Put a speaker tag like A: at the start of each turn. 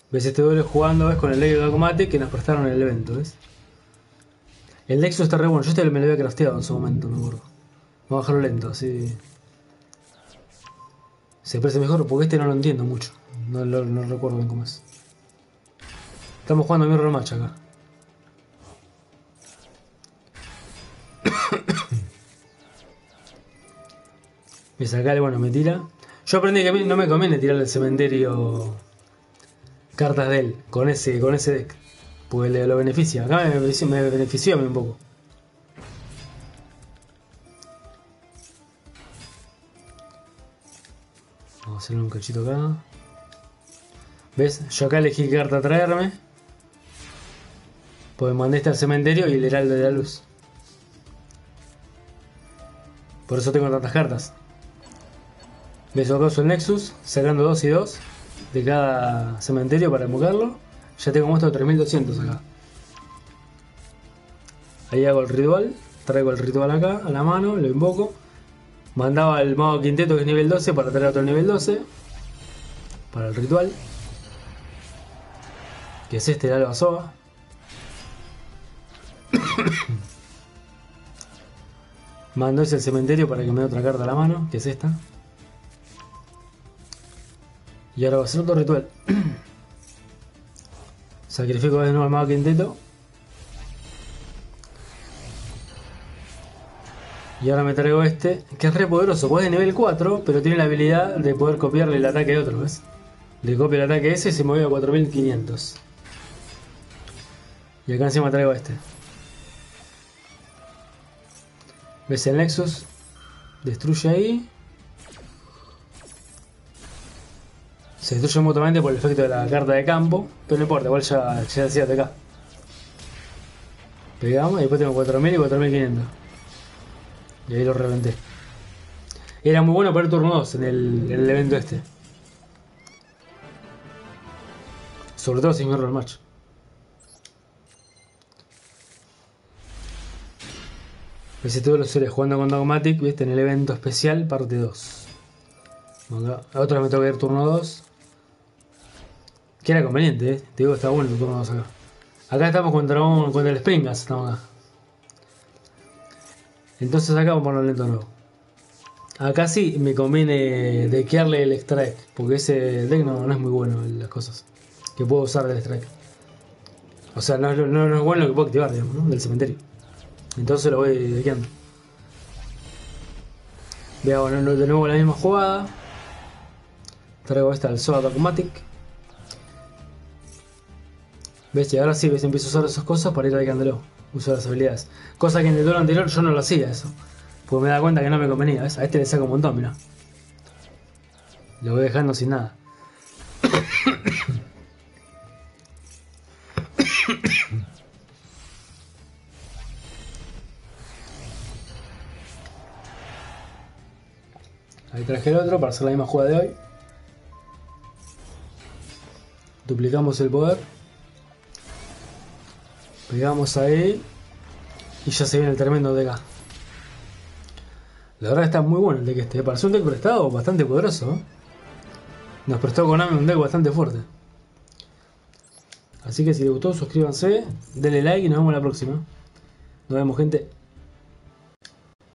A: ¿Ves? Este duelo jugando, ¿ves? Con el Lego Dogmatic que nos prestaron en el evento, ¿ves? El Nexus está re bueno. Yo este me lo había crafteado en su momento, me acuerdo. Vamos a bajarlo lento, así. Se parece mejor porque este no lo entiendo mucho. No recuerdo bien cómo es. Estamos jugando Mirror Match acá. Me saca, bueno, me tira. Yo aprendí que a mí no me conviene tirar del cementerio cartas de él con ese deck. Porque lo beneficia. Acá me benefició a mí un poco. Vamos a hacerle un cachito acá. ¿Ves? Yo acá elegí qué carta traerme. Pues mandé este al cementerio y el heraldo de la luz. Por eso tengo tantas cartas. ¿Ves? Acá uso el Nexus, sacando 2 y 2 de cada cementerio para invocarlo. Ya tengo muestro 3200 acá. Ahí hago el ritual. Traigo el ritual acá a la mano, lo invoco. Mandaba al mago quinteto que es nivel 12 para traer otro nivel 12. Para el ritual. Que es este, el Alba Soa. Mando ese al cementerio para que me dé otra carta a la mano, que es esta. Y ahora va a ser otro ritual. Sacrifico de nuevo al mago quinteto. Y ahora me traigo este, que es re poderoso, pues es de nivel 4, pero tiene la habilidad de poder copiarle el ataque de otro, ¿ves? Le copio el ataque ese y se mueve a 4500. Y acá encima traigo este. ¿Ves el Nexus? Destruye ahí. Se destruye mutuamente por el efecto de la carta de campo, pero no importa, igual ya decía acá. Pegamos y después tengo 4000 y 4500. Y ahí lo reventé. Era muy bueno para el turno 2 en el evento este. Sobre todo sin Mirror Match. Ese todo lo suele jugando con Dogmatic, viste, en el evento especial, parte 2. A otra me tengo que ir turno 2. Que era conveniente, te digo que está bueno el turno 2 acá. Acá estamos contra el Springas, estamos acá. Entonces acá vamos a ponerlo lento de nuevo. Acá sí me conviene deckearle el Strike, porque ese deck no es muy bueno en las cosas que puedo usar del Strike. O sea, no es bueno lo que puedo activar, digamos, ¿no? Del cementerio. Entonces lo voy deckeando. Veamos de nuevo la misma jugada. Traigo esta al Soa Dogmatic. ¿Ves? Y ahora sí, ¿ves? Empiezo a usar esas cosas para ir deckeándolo. Uso las habilidades. Cosa que en el duelo anterior yo no lo hacía eso. Porque me da cuenta que no me convenía, ¿ves? A este le saco un montón, mira. Lo voy dejando sin nada. Ahí traje el otro para hacer la misma jugada de hoy. Duplicamos el poder. Pegamos ahí. Y ya se viene el tremendo deck acá. La verdad está muy bueno el deck este. Para ser un deck prestado, bastante poderoso, ¿eh? Nos prestó Konami un deck bastante fuerte. Así que si les gustó, suscríbanse, denle like y nos vemos la próxima. Nos vemos, gente.